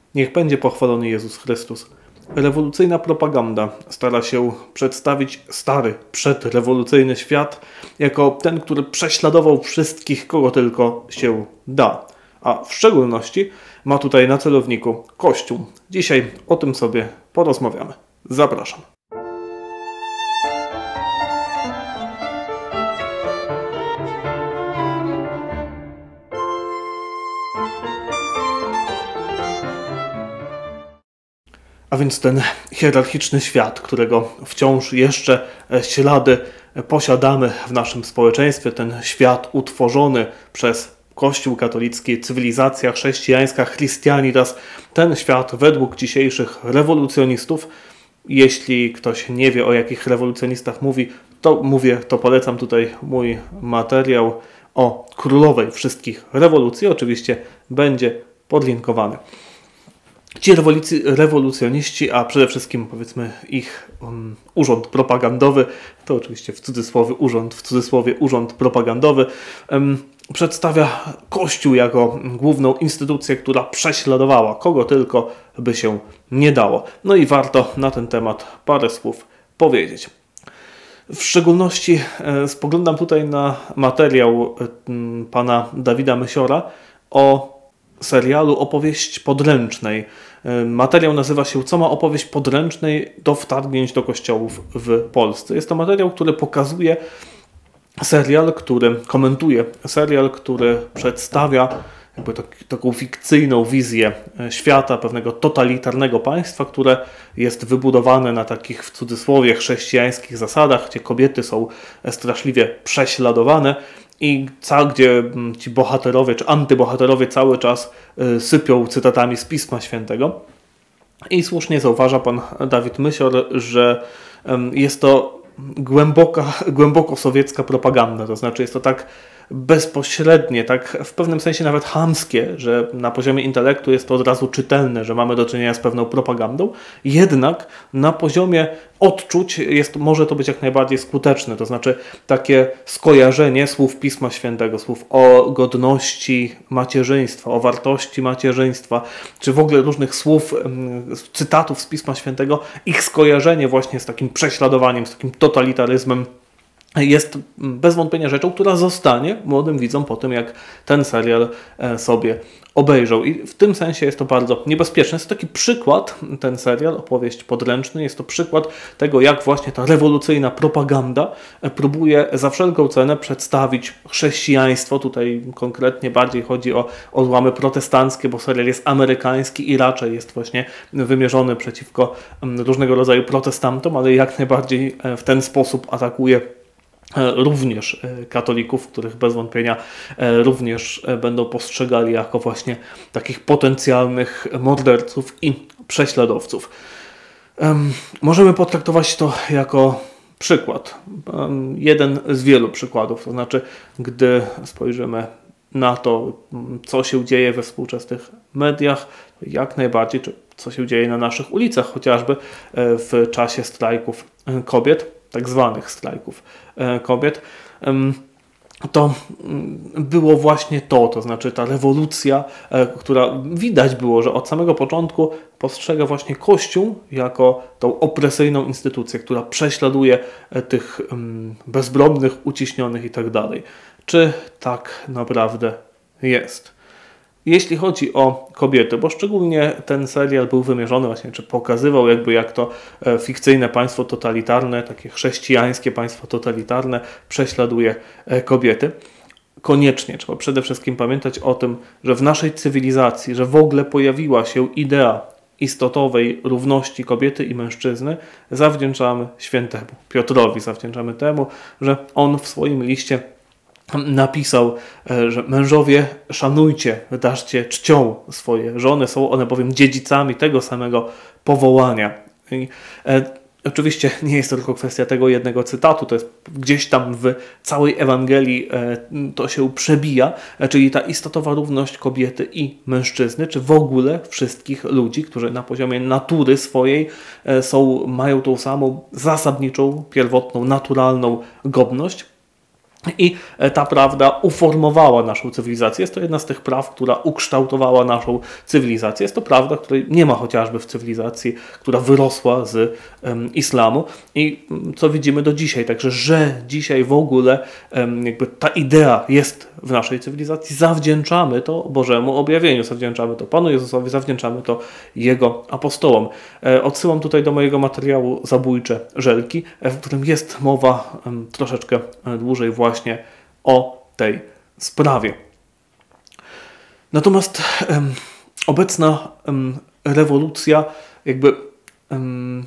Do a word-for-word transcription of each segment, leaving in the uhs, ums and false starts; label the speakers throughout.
Speaker 1: Niech będzie pochwalony Jezus Chrystus. Rewolucyjna propaganda stara się przedstawić stary, przedrewolucyjny świat jako ten, który prześladował wszystkich, kogo tylko się da. A w szczególności ma tutaj na celowniku Kościół. Dzisiaj o tym sobie porozmawiamy. Zapraszam. A więc ten hierarchiczny świat, którego wciąż jeszcze ślady posiadamy w naszym społeczeństwie, ten świat utworzony przez Kościół katolicki, cywilizacja chrześcijańska, Christianitas, ten świat według dzisiejszych rewolucjonistów, jeśli ktoś nie wie, o jakich rewolucjonistach mówi, to mówię, to polecam tutaj mój materiał o królowej wszystkich rewolucji, oczywiście będzie podlinkowany. Ci rewolucjoniści, a przede wszystkim powiedzmy ich um, urząd propagandowy, to oczywiście w cudzysłowie urząd, w cudzysłowie urząd propagandowy, um, przedstawia Kościół jako główną instytucję, która prześladowała kogo tylko by się nie dało. No i warto na ten temat parę słów powiedzieć. W szczególności e, spoglądam tutaj na materiał e, pana Dawida Mysiora o serialu Opowieść podręcznej. Materiał nazywa się Co ma opowieść podręcznej do wtargnięć do kościołów w Polsce. Jest to materiał, który pokazuje serial, który komentuje serial, który przedstawia jakby tak, taką fikcyjną wizję świata, pewnego totalitarnego państwa, które jest wybudowane na takich w cudzysłowie chrześcijańskich zasadach, gdzie kobiety są straszliwie prześladowane i ca, gdzie ci bohaterowie czy antybohaterowie cały czas sypią cytatami z Pisma Świętego. I słusznie zauważa pan Dawid Mysior, że jest to głęboka, głęboko sowiecka propaganda, to znaczy jest to tak bezpośrednie, tak w pewnym sensie nawet chamskie, że na poziomie intelektu jest to od razu czytelne, że mamy do czynienia z pewną propagandą, jednak na poziomie odczuć jest, może to być jak najbardziej skuteczne, to znaczy takie skojarzenie słów Pisma Świętego, słów o godności macierzyństwa, o wartości macierzyństwa, czy w ogóle różnych słów, cytatów z Pisma Świętego, ich skojarzenie właśnie z takim prześladowaniem, z takim totalitaryzmem jest bez wątpienia rzeczą, która zostanie młodym widzom po tym, jak ten serial sobie obejrzał. I w tym sensie jest to bardzo niebezpieczne. Jest to taki przykład, ten serial, Opowieść podręczny, jest to przykład tego, jak właśnie ta rewolucyjna propaganda próbuje za wszelką cenę przedstawić chrześcijaństwo. Tutaj konkretnie bardziej chodzi o odłamy protestanckie, bo serial jest amerykański i raczej jest właśnie wymierzony przeciwko różnego rodzaju protestantom, ale jak najbardziej w ten sposób atakuje również katolików, których bez wątpienia również będą postrzegali jako właśnie takich potencjalnych morderców i prześladowców. Możemy potraktować to jako przykład. Jeden z wielu przykładów, to znaczy gdy spojrzymy na to, co się dzieje we współczesnych mediach, jak najbardziej, czy co się dzieje na naszych ulicach, chociażby w czasie strajków kobiet, tak zwanych strajków kobiet, to było właśnie to, to znaczy ta rewolucja, która widać było, że od samego początku postrzega właśnie Kościół jako tą opresyjną instytucję, która prześladuje tych bezbronnych, uciśnionych i tak dalej. Czy tak naprawdę jest? Jeśli chodzi o kobiety, bo szczególnie ten serial był wymierzony właśnie, czy pokazywał jakby jak to fikcyjne państwo totalitarne, takie chrześcijańskie państwo totalitarne prześladuje kobiety. Koniecznie trzeba przede wszystkim pamiętać o tym, że w naszej cywilizacji, że w ogóle pojawiła się idea istotowej równości kobiety i mężczyzny, zawdzięczamy świętemu Piotrowi, zawdzięczamy temu, że on w swoim liście napisał, że mężowie szanujcie, darzcie czcią swoje żony, są one bowiem dziedzicami tego samego powołania. I, e, oczywiście nie jest to tylko kwestia tego jednego cytatu, to jest gdzieś tam w całej Ewangelii e, to się przebija, e, czyli ta istotowa równość kobiety i mężczyzny, czy w ogóle wszystkich ludzi, którzy na poziomie natury swojej e, są, mają tą samą zasadniczą, pierwotną, naturalną godność. I ta prawda uformowała naszą cywilizację. Jest to jedna z tych praw, która ukształtowała naszą cywilizację. Jest to prawda, której nie ma chociażby w cywilizacji, która wyrosła z um, islamu. I co widzimy do dzisiaj. Także, że dzisiaj w ogóle um, jakby ta idea jest w naszej cywilizacji, zawdzięczamy to Bożemu objawieniu, zawdzięczamy to Panu Jezusowi, zawdzięczamy to Jego apostołom. E, odsyłam tutaj do mojego materiału Zabójcze żelki, w którym jest mowa um, troszeczkę dłużej właśnie właśnie o tej sprawie. Natomiast um, obecna um, rewolucja jakby um,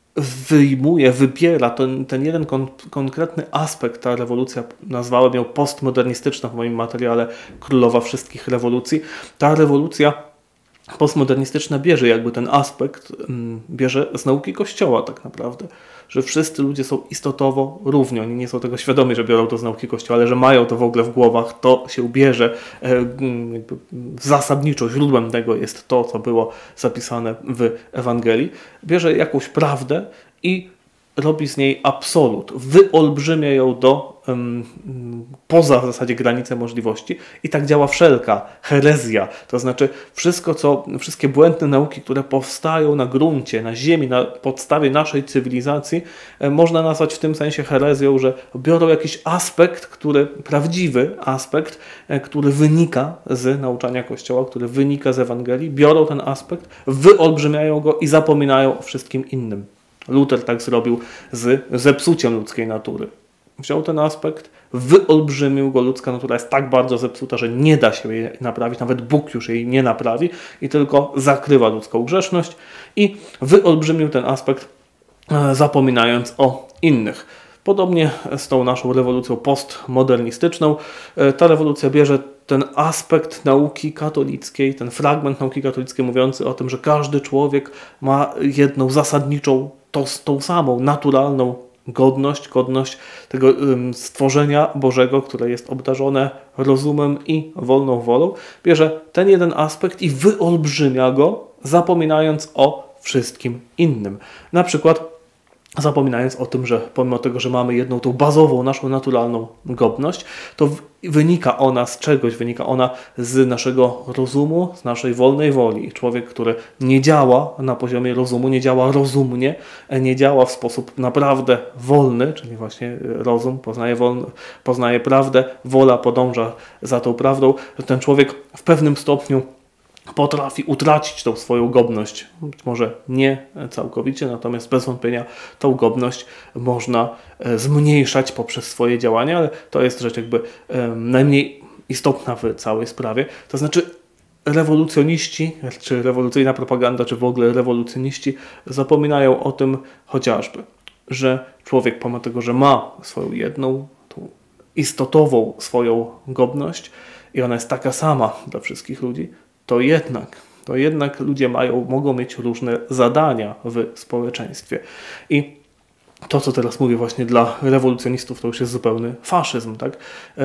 Speaker 1: wyjmuje, wybiera ten, ten jeden kon konkretny aspekt. Ta rewolucja, nazwałem ją postmodernistyczna w moim materiale Królowa Wszystkich Rewolucji. Ta rewolucja postmodernistyczna bierze jakby ten aspekt, bierze z nauki Kościoła tak naprawdę, że wszyscy ludzie są istotowo równi. Oni nie są tego świadomi, że biorą to z nauki Kościoła, ale że mają to w ogóle w głowach, to się bierze jakby zasadniczo. Źródłem tego jest to, co było zapisane w Ewangelii. Bierze jakąś prawdę i robi z niej absolut, wyolbrzymia ją do um, poza w zasadzie granice możliwości i tak działa wszelka herezja, to znaczy wszystko, co, wszystkie błędne nauki, które powstają na gruncie, na ziemi, na podstawie naszej cywilizacji, e, można nazwać w tym sensie herezją, że biorą jakiś aspekt, który, prawdziwy aspekt, e, który wynika z nauczania Kościoła, który wynika z Ewangelii, biorą ten aspekt, wyolbrzymiają go i zapominają o wszystkim innym. Luther tak zrobił z zepsuciem ludzkiej natury. Wziął ten aspekt, wyolbrzymił go, ludzka natura jest tak bardzo zepsuta, że nie da się jej naprawić, nawet Bóg już jej nie naprawi i tylko zakrywa ludzką grzeszność i wyolbrzymił ten aspekt, zapominając o innych. Podobnie z tą naszą rewolucją postmodernistyczną. Ta rewolucja bierze ten aspekt nauki katolickiej, ten fragment nauki katolickiej mówiący o tym, że każdy człowiek ma jedną zasadniczą, tą, tą samą naturalną godność, godność tego ym, stworzenia Bożego, które jest obdarzone rozumem i wolną wolą. Bierze ten jeden aspekt i wyolbrzymia go, zapominając o wszystkim innym. Na przykład zapominając o tym, że pomimo tego, że mamy jedną tą bazową, naszą naturalną godność, to wynika ona z czegoś, wynika ona z naszego rozumu, z naszej wolnej woli. Człowiek, który nie działa na poziomie rozumu, nie działa rozumnie, nie działa w sposób naprawdę wolny, czyli właśnie rozum poznaje, wolny, poznaje prawdę, wola podąża za tą prawdą, że ten człowiek w pewnym stopniu potrafi utracić tą swoją godność. Być może nie całkowicie, natomiast bez wątpienia tą godność można zmniejszać poprzez swoje działania, ale to jest rzecz jakby najmniej istotna w całej sprawie. To znaczy rewolucjoniści, czy rewolucyjna propaganda, czy w ogóle rewolucjoniści zapominają o tym chociażby, że człowiek pomimo tego, że ma swoją jedną, tą istotową swoją godność i ona jest taka sama dla wszystkich ludzi, to jednak, to jednak ludzie mają, mogą mieć różne zadania w społeczeństwie. I to, co teraz mówię właśnie dla rewolucjonistów, to już jest zupełny faszyzm, tak?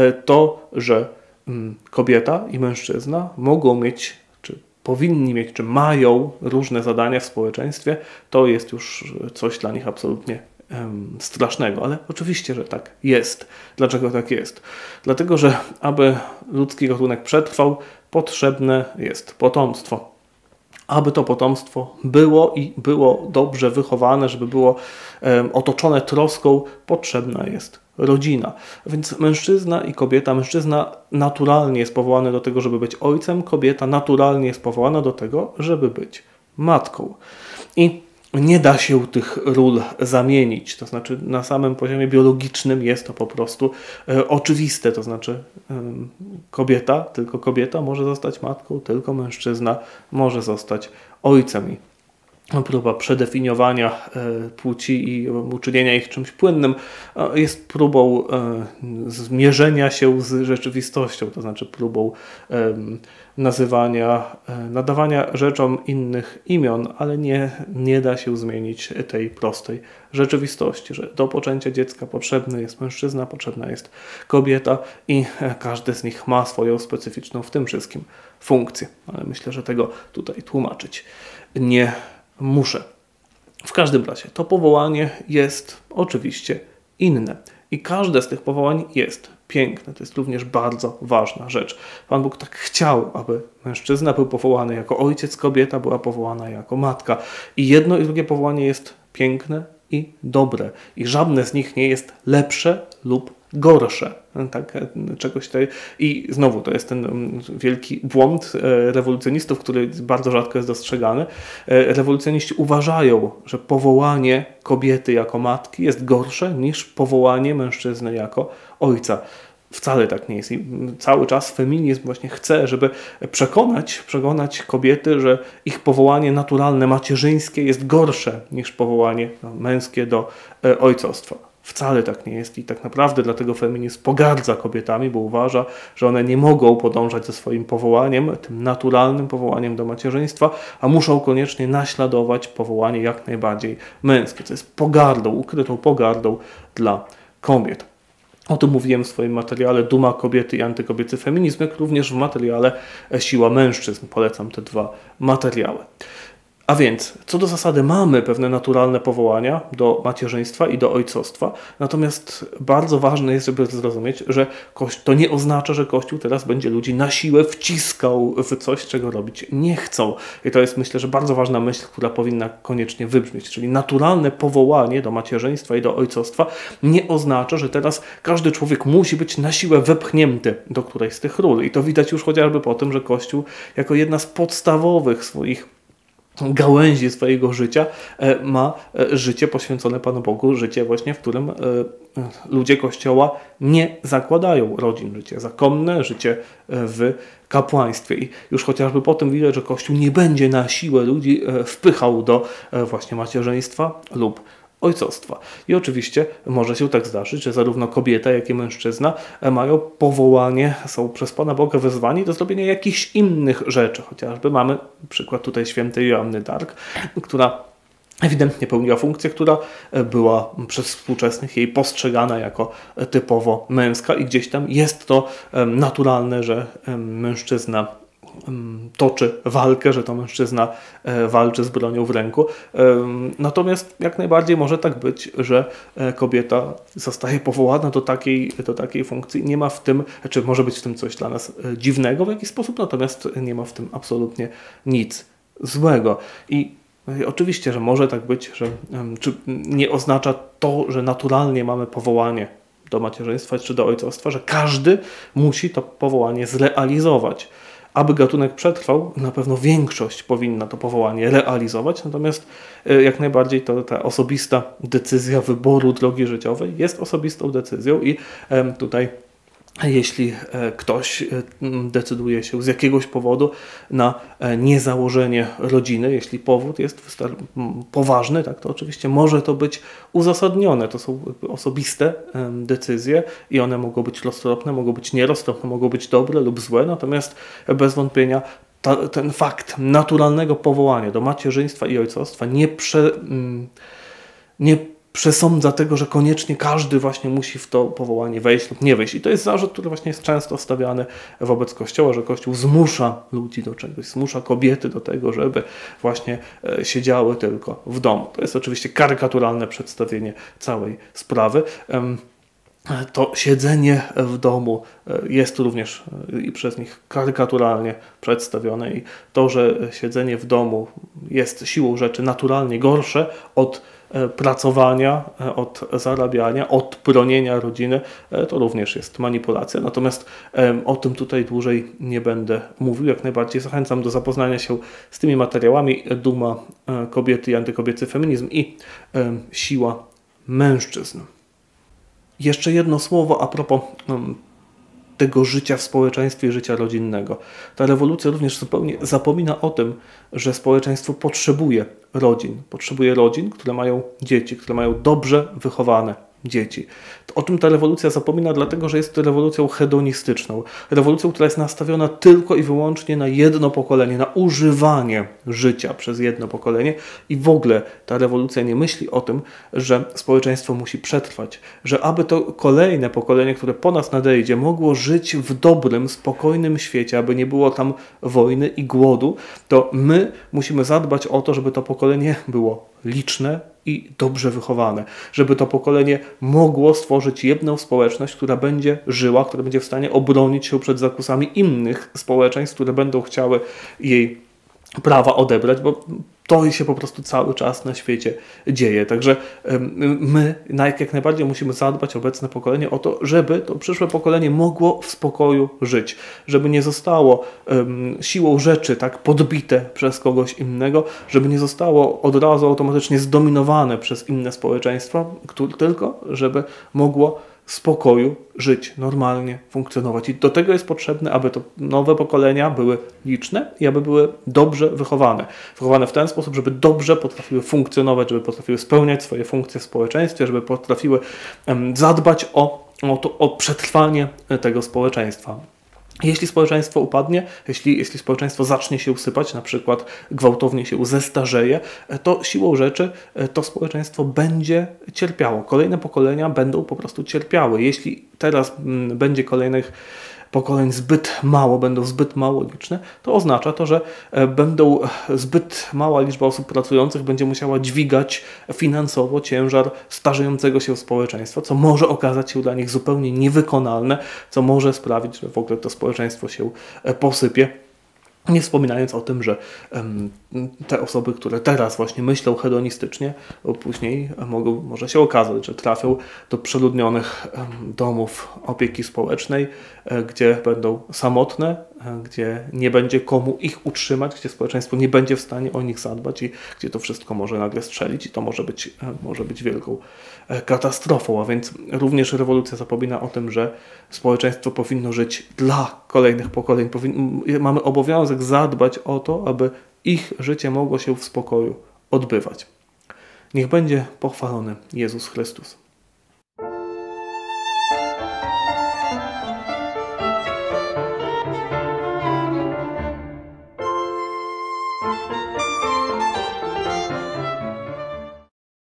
Speaker 1: To, że kobieta i mężczyzna mogą mieć, czy powinni mieć, czy mają różne zadania w społeczeństwie, to jest już coś dla nich absolutnie um, strasznego. Ale oczywiście, że tak jest. Dlaczego tak jest? Dlatego, że aby ludzki gatunek przetrwał, potrzebne jest potomstwo. Aby to potomstwo było i było dobrze wychowane, żeby było um, otoczone troską, potrzebna jest rodzina. Więc mężczyzna i kobieta, mężczyzna naturalnie jest powołany do tego, żeby być ojcem, kobieta naturalnie jest powołana do tego, żeby być matką. I nie da się tych ról zamienić, to znaczy na samym poziomie biologicznym jest to po prostu e, oczywiste, to znaczy e, kobieta, tylko kobieta może zostać matką, tylko mężczyzna może zostać ojcem. I próba przedefiniowania e, płci i uczynienia ich czymś płynnym e, jest próbą e, zmierzenia się z rzeczywistością, to znaczy próbą e, nazywania, e, nadawania rzeczom innych imion, ale nie, nie da się zmienić tej prostej rzeczywistości, że do poczęcia dziecka potrzebny jest mężczyzna, potrzebna jest kobieta i e, każdy z nich ma swoją specyficzną w tym wszystkim funkcję, ale myślę, że tego tutaj tłumaczyć nie muszę. W każdym razie to powołanie jest oczywiście inne. I każde z tych powołań jest piękne. To jest również bardzo ważna rzecz. Pan Bóg tak chciał, aby mężczyzna był powołany jako ojciec, kobieta była powołana jako matka. I jedno i drugie powołanie jest piękne i dobre. I żadne z nich nie jest lepsze lub gorsze. Tak, czegoś tutaj. I znowu to jest ten wielki błąd rewolucjonistów, który bardzo rzadko jest dostrzegany. Rewolucjoniści uważają, że powołanie kobiety jako matki jest gorsze niż powołanie mężczyzny jako ojca. Wcale tak nie jest. I cały czas feminizm właśnie chce, żeby przekonać, przekonać kobiety, że ich powołanie naturalne, macierzyńskie jest gorsze niż powołanie męskie do ojcostwa. Wcale tak nie jest i tak naprawdę dlatego feminizm pogardza kobietami, bo uważa, że one nie mogą podążać ze swoim powołaniem, tym naturalnym powołaniem do macierzyństwa, a muszą koniecznie naśladować powołanie jak najbardziej męskie, co jest pogardą, ukrytą pogardą dla kobiet. O tym mówiłem w swoim materiale Duma kobiety i antykobiecy feminizm, jak również w materiale Siła mężczyzn. Polecam te dwa materiały. A więc, co do zasady mamy pewne naturalne powołania do macierzyństwa i do ojcostwa, natomiast bardzo ważne jest, żeby zrozumieć, że to nie oznacza, że Kościół teraz będzie ludzi na siłę wciskał w coś, czego robić nie chcą. I to jest, myślę, że bardzo ważna myśl, która powinna koniecznie wybrzmieć. Czyli naturalne powołanie do macierzyństwa i do ojcostwa nie oznacza, że teraz każdy człowiek musi być na siłę wepchnięty do którejś z tych ról. I to widać już chociażby po tym, że Kościół jako jedna z podstawowych swoich gałęzi swojego życia ma życie poświęcone Panu Bogu, życie właśnie, w którym ludzie Kościoła nie zakładają rodzin, życie zakonne, życie w kapłaństwie. I już chociażby po tym widać, że Kościół nie będzie na siłę ludzi wpychał do właśnie macierzyństwa lub ojcostwa. I oczywiście może się tak zdarzyć, że zarówno kobieta, jak i mężczyzna mają powołanie, są przez Pana Boga wezwani do zrobienia jakichś innych rzeczy. Chociażby mamy przykład tutaj świętej Joanny Dark, która ewidentnie pełniła funkcję, która była przez współczesnych jej postrzegana jako typowo męska i gdzieś tam jest to naturalne, że mężczyzna toczy walkę, że to mężczyzna walczy z bronią w ręku. Natomiast jak najbardziej może tak być, że kobieta zostaje powołana do takiej, do takiej funkcji. Nie ma w tym, czy może być w tym coś dla nas dziwnego w jakiś sposób, natomiast nie ma w tym absolutnie nic złego. I oczywiście, że może tak być, że czy nie oznacza to, że naturalnie mamy powołanie do macierzyństwa czy do ojcostwa, że każdy musi to powołanie zrealizować. Aby gatunek przetrwał, na pewno większość powinna to powołanie realizować, natomiast jak najbardziej to ta osobista decyzja wyboru drogi życiowej jest osobistą decyzją i tutaj jeśli ktoś decyduje się z jakiegoś powodu na niezałożenie rodziny, jeśli powód jest poważny, tak, to oczywiście może to być uzasadnione. To są osobiste decyzje i one mogą być roztropne, mogą być nieroztropne, mogą być dobre lub złe, natomiast bez wątpienia ta, ten fakt naturalnego powołania do macierzyństwa i ojcostwa nie, prze, nie przesądza tego, że koniecznie każdy właśnie musi w to powołanie wejść lub nie wejść. I to jest zarzut, który właśnie jest często stawiany wobec Kościoła, że Kościół zmusza ludzi do czegoś, zmusza kobiety do tego, żeby właśnie siedziały tylko w domu. To jest oczywiście karykaturalne przedstawienie całej sprawy. To siedzenie w domu jest również i przez nich karykaturalnie przedstawione i to, że siedzenie w domu jest siłą rzeczy naturalnie gorsze od pracowania, od zarabiania, od bronienia rodziny, to również jest manipulacja. Natomiast o tym tutaj dłużej nie będę mówił. Jak najbardziej zachęcam do zapoznania się z tymi materiałami Duma kobiety i antykobiecy feminizm i Siła mężczyzn. Jeszcze jedno słowo a propos tego życia w społeczeństwie, życia rodzinnego. Ta rewolucja również zupełnie zapomina o tym, że społeczeństwo potrzebuje rodzin. Potrzebuje rodzin, które mają dzieci, które mają dobrze wychowane dzieci. O tym ta rewolucja zapomina, dlatego że jest to rewolucją hedonistyczną. Rewolucją, która jest nastawiona tylko i wyłącznie na jedno pokolenie, na używanie życia przez jedno pokolenie i w ogóle ta rewolucja nie myśli o tym, że społeczeństwo musi przetrwać, że aby to kolejne pokolenie, które po nas nadejdzie, mogło żyć w dobrym, spokojnym świecie, aby nie było tam wojny i głodu, to my musimy zadbać o to, żeby to pokolenie było liczne, i dobrze wychowane, żeby to pokolenie mogło stworzyć jedną społeczność, która będzie żyła, która będzie w stanie obronić się przed zakusami innych społeczeństw, które będą chciały jej prawa odebrać, bo to się po prostu cały czas na świecie dzieje. Także my jak najbardziej musimy zadbać, obecne pokolenie, o to, żeby to przyszłe pokolenie mogło w spokoju żyć, żeby nie zostało um, siłą rzeczy tak podbite przez kogoś innego, żeby nie zostało od razu automatycznie zdominowane przez inne społeczeństwa, które, tylko żeby mogło w spokoju żyć, normalnie funkcjonować. I do tego jest potrzebne, aby to nowe pokolenia były liczne i aby były dobrze wychowane. Wychowane w ten sposób, żeby dobrze potrafiły funkcjonować, żeby potrafiły spełniać swoje funkcje w społeczeństwie, żeby potrafiły um, zadbać o, o, to, o przetrwanie tego społeczeństwa. Jeśli społeczeństwo upadnie, jeśli, jeśli społeczeństwo zacznie się usypać, na przykład gwałtownie się zestarzeje, to siłą rzeczy to społeczeństwo będzie cierpiało. Kolejne pokolenia będą po prostu cierpiały. Jeśli teraz m, będzie kolejnych pokoleń zbyt mało, będą zbyt mało liczne, to oznacza to, że będą zbyt mała liczba osób pracujących będzie musiała dźwigać finansowo ciężar starzejącego się społeczeństwa, co może okazać się dla nich zupełnie niewykonalne, co może sprawić, że w ogóle to społeczeństwo się posypie. Nie wspominając o tym, że um, te osoby, które teraz właśnie myślą hedonistycznie, bo później mogą, może się okazać, że trafią do przeludnionych um, domów opieki społecznej, e, gdzie będą samotne, e, gdzie nie będzie komu ich utrzymać, gdzie społeczeństwo nie będzie w stanie o nich zadbać i gdzie to wszystko może nagle strzelić i to może być, e, może być wielką e, katastrofą. A więc również rewolucja zapomina o tym, że społeczeństwo powinno żyć dla kolejnych pokoleń. Powin- mamy obowiązek zadbać o to, aby ich życie mogło się w spokoju odbywać. Niech będzie pochwalony Jezus Chrystus.